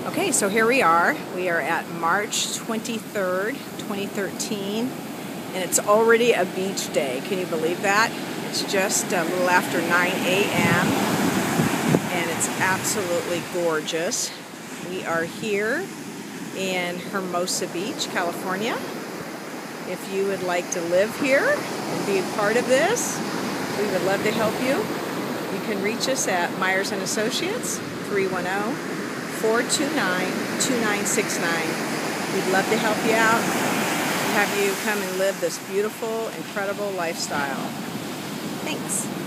Okay, so here we are. We are at March 23rd, 2013, and it's already a beach day. Can you believe that? It's just a little after 9 a.m., and it's absolutely gorgeous. We are here in Hermosa Beach, California. If you would like to live here and be a part of this, we would love to help you. You can reach us at Myers & Associates, 310-429-2969. We'd love to help you out, have you come and live this beautiful, incredible lifestyle. Thanks.